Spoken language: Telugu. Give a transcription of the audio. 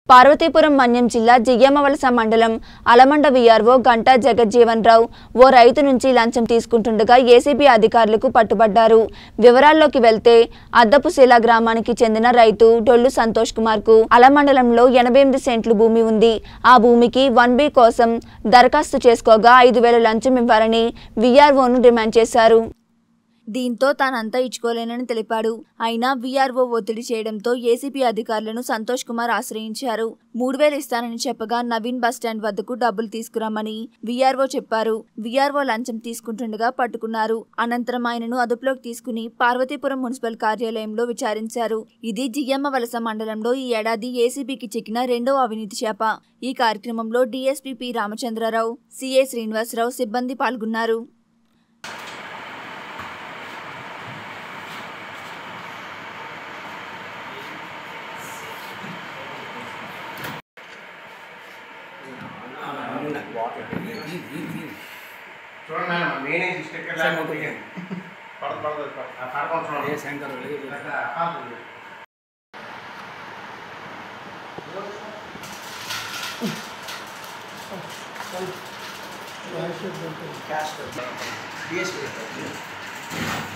పార్వతీపురం మన్యం జిల్లా జియ్యమ్మవలస మండలం అలమండ వీఆర్ఓ గంటా జగజ్జీవన్ రావు ఓ రైతు నుంచి లంచం తీసుకుంటుండగా ఏసీబీ అధికారులకు పట్టుబడ్డారు. వివరాల్లోకి వెళ్తే అద్దపుశీల గ్రామానికి చెందిన రైతు డొల్లు సంతోష్ కుమార్ కు అలమండలంలో 88 సెంట్లు భూమి ఉంది. ఆ భూమికి 1B కోసం దరఖాస్తు చేసుకోగా 5,000 లంచం ఇవ్వాలని వీఆర్ఓను డిమాండ్ చేశారు. దీంతో తానంతా ఇచ్చుకోలేనని తెలిపాడు. అయినా వీఆర్ఓ ఒత్తిడి చేయడంతో ఏసీబీ అధికారులను సంతోష్ కుమార్ ఆశ్రయించారు. 3,000 ఇస్తానని చెప్పగా నవీన్ బస్టాండ్ వద్దకు డబ్బులు తీసుకురమ్మని వీఆర్ఓ చెప్పారు. వీఆర్ఓ లంచం తీసుకుంటుండగా పట్టుకున్నారు. అనంతరం ఆయనను అదుపులోకి తీసుకుని పార్వతీపురం మున్సిపల్ కార్యాలయంలో విచారించారు. ఇది జియ్యమ్మవలస మండలంలో ఈ ఏడాది ఏసీబీకి చిక్కిన రెండవ అవినీతి చేప. ఈ కార్యక్రమంలో DSP P Ramachandrarao, CI Srinivasarao సిబ్బంది పాల్గొన్నారు. చూడండి నేనే స్టిక్కర్ లేకపోతే శంకర్